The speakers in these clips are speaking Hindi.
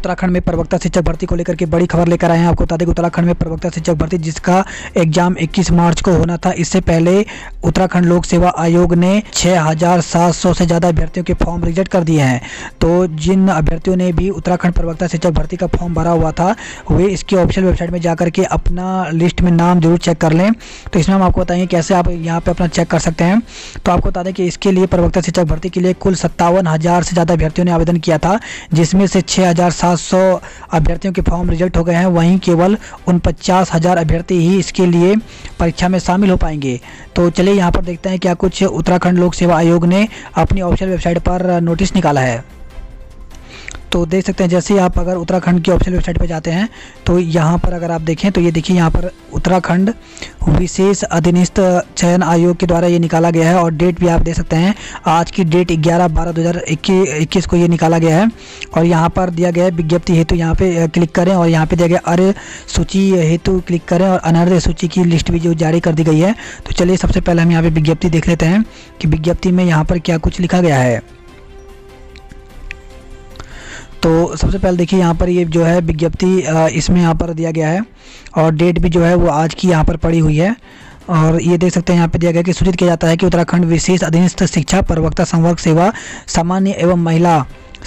उत्तराखंड में प्रवक्ता शिक्षक भर्ती को लेकर के बड़ी खबर लेकर आए हैं। आपको बता दें कि उत्तराखंड में प्रवक्ता शिक्षक भर्ती जिसका एग्जाम 21 मार्च को होना था, इससे पहले उत्तराखंड लोक सेवा आयोग ने 6700 से ज़्यादा अभ्यर्थियों के फॉर्म रिजेक्ट कर दिए हैं। तो जिन अभ्यर्थियों ने भी उत्तराखंड प्रवक्ता शिक्षक भर्ती का फॉर्म भरा हुआ था वे इसकी ऑफिशियल वेबसाइट में जाकर के अपना लिस्ट में नाम जरूर चेक कर लें। तो इसमें हम आपको बताएंगे कैसे आप यहाँ पे अपना चेक कर सकते हैं। तो आपको बता दें कि इसके लिए प्रवक्ता शिक्षक भर्ती के लिए कुल 57,000 से ज़्यादा अभ्यर्थियों ने आवेदन किया था, जिसमें से 6,700 अभ्यर्थियों के फॉर्म रिजेक्ट हो गए हैं। वहीं केवल 49,000 अभ्यर्थी ही इसके लिए परीक्षा में शामिल हो पाएंगे। तो चलिए यहाँ पर देखते हैं क्या कुछ उत्तराखंड लोक सेवा आयोग ने अपनी ऑफिशियल वेबसाइट पर नोटिस निकाला है। तो देख सकते हैं जैसे आप अगर उत्तराखंड की ऑफिशियल वेबसाइट पर जाते हैं तो यहाँ पर अगर आप देखें तो ये देखिए यहाँ पर उत्तराखंड विशेष अधीनस्थ चयन आयोग के द्वारा ये निकाला गया है और डेट भी आप दे सकते हैं। आज की डेट 11/12/2021 को ये निकाला गया है और यहाँ पर दिया गया है विज्ञप्ति हेतु, यहाँ पे क्लिक करें और यहाँ पे दिया गया अर्य सूची हेतु क्लिक करें और अनर्य सूची की लिस्ट भी जो जारी कर दी गई है। तो चलिए सबसे पहले हम यहाँ पे विज्ञप्ति देख लेते हैं कि विज्ञप्ति में यहाँ पर क्या कुछ लिखा गया है। तो सबसे पहले देखिए यहाँ पर ये जो है विज्ञप्ति इसमें यहाँ पर दिया गया है और डेट भी जो है वो आज की यहाँ पर पड़ी हुई है। और ये देख सकते हैं यहाँ पे दिया गया कि सूचित किया जाता है कि उत्तराखंड विशेष अधीनस्थ शिक्षा प्रवक्ता संवर्ग सेवा सामान्य एवं महिला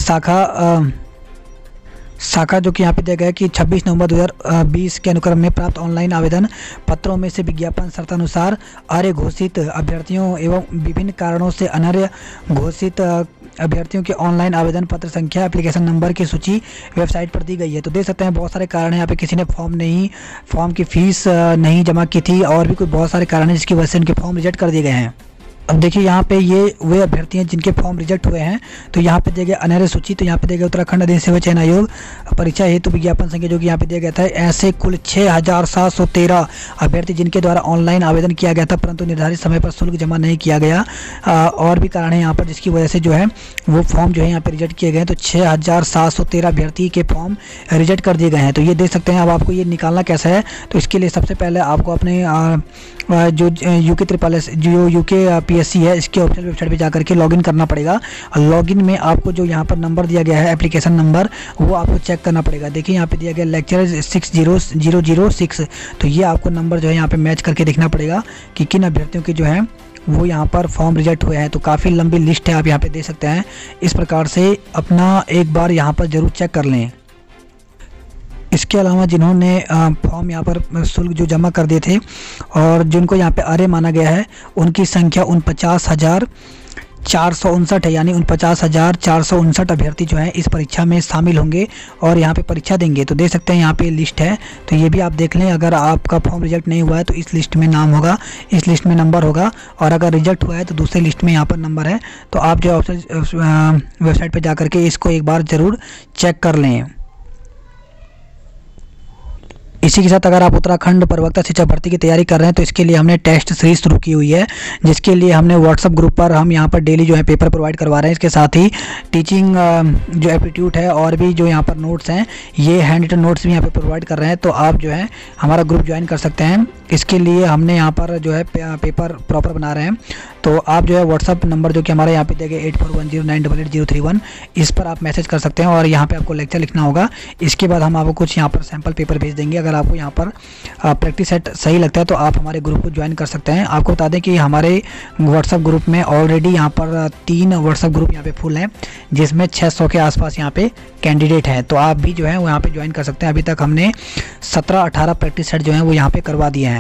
शाखा जो कि यहाँ पे दिया गया है कि 26 नवंबर 2020 के अनुक्रम में प्राप्त ऑनलाइन आवेदन पत्रों में से विज्ञापन शर्तानुसार अर्य घोषित अभ्यर्थियों एवं विभिन्न कारणों से अनर्य घोषित अभ्यर्थियों के ऑनलाइन आवेदन पत्र संख्या एप्लीकेशन नंबर की सूची वेबसाइट पर दी गई है। तो देख सकते हैं बहुत सारे कारण हैं, यहाँ पे किसी ने फॉर्म की फीस नहीं जमा की थी और भी कोई बहुत सारे कारण हैं जिसकी वजह से उनके फॉर्म रिजेक्ट कर दिए गए हैं। अब देखिए यहाँ पे ये वे अभ्यर्थी हैं जिनके फॉर्म रिजेक्ट हुए हैं। तो यहाँ पे दिया गया अनर्य सूची, तो यहाँ पे दिया गया उत्तराखंड अधीन सेवा चयन आयोग परीक्षा हेतु विज्ञापन संख्या जो कि यहाँ पे दिया गया था। ऐसे कुल 6,713 अभ्यर्थी जिनके द्वारा ऑनलाइन आवेदन किया गया था परंतु निर्धारित समय पर शुल्क जमा नहीं किया गया। और भी कारण है यहाँ पर जिसकी वजह से जो है वो फॉर्म जो है यहाँ पे रिजेक्ट किए गए। तो 6,713 अभ्यर्थी के फॉर्म रिजेक्ट कर दिए गए हैं। तो ये देख सकते हैं। अब आपको ये निकालना कैसा है, तो इसके लिए सबसे पहले आपको अपने जो यूके PSC है इसके ऑफिशियल वेबसाइट पे जाकर के लॉगिन करना पड़ेगा। और लॉगिन में आपको जो यहाँ पर नंबर दिया गया है एप्लीकेशन नंबर वो आपको चेक करना पड़ेगा। देखिए यहाँ पे दिया गया लेक्चर 60006। तो ये आपको नंबर जो है यहाँ पे मैच करके देखना पड़ेगा कि किन अभ्यर्थियों के जो है वो यहाँ पर फॉर्म रिजेक्ट हुए हैं। तो काफ़ी लंबी लिस्ट है, आप यहाँ पे देख सकते हैं। इस प्रकार से अपना एक बार यहाँ पर ज़रूर चेक कर लें। इसके अलावा जिन्होंने फॉर्म यहाँ पर शुल्क जो जमा कर दिए थे और जिनको यहाँ पे अर्य माना गया है उनकी संख्या 49,459 है, यानी 49,459 अभ्यर्थी जो हैं इस परीक्षा में शामिल होंगे और यहाँ पे परीक्षा देंगे। तो देख सकते हैं यहाँ पे लिस्ट है, तो ये भी आप देख लें। अगर आपका फॉर्म रिजेक्ट नहीं हुआ है तो इस लिस्ट में नाम होगा, इस लिस्ट में नंबर होगा, और अगर रिजेक्ट हुआ है तो दूसरे लिस्ट में यहाँ पर नंबर है। तो आप जो वेबसाइट पर जा करके इसको एक बार ज़रूर चेक कर लें। इसी के साथ अगर आप उत्तराखंड प्रवक्ता शिक्षक भर्ती की तैयारी कर रहे हैं तो इसके लिए हमने टेस्ट सीरीज शुरू की हुई है, जिसके लिए हमने व्हाट्सअप ग्रुप पर हम यहाँ पर डेली जो है पेपर प्रोवाइड करवा रहे हैं। इसके साथ ही टीचिंग जो एप्टीट्यूड है और भी जो यहाँ पर नोट्स हैं ये हैंड रिटन नोट्स भी यहाँ पे प्रोवाइड कर रहे हैं। तो आप जो है हमारा ग्रुप ज्वाइन कर सकते हैं। इसके लिए हमने यहाँ पर जो है पेपर प्रॉपर बना रहे हैं। तो आप जो है व्हाट्सअप नंबर जो कि हमारे यहाँ पे दिया गया 8410988031 इस पर आप मैसेज कर सकते हैं और यहाँ पे आपको लेक्चर लिखना होगा। इसके बाद हम आपको कुछ यहाँ पर सैम्पल पेपर भेज देंगे। अगर आपको यहाँ पर प्रैक्टिस सेट सही लगता है तो आप हमारे ग्रुप को ज्वाइन कर सकते हैं। आपको बता दें कि हमारे व्हाट्सअप ग्रुप में ऑलरेडी यहाँ पर 3 व्हाट्सअप ग्रुप यहाँ पे फुल हैं, जिसमें 600 के आसपास यहाँ पे कैंडिडेट हैं। तो आप भी जो है वो यहाँ पे ज्वाइन कर सकते हैं। अभी तक हमने 17-18 प्रैक्टिस सेट जो है वो यहाँ पे करवा दिए हैं।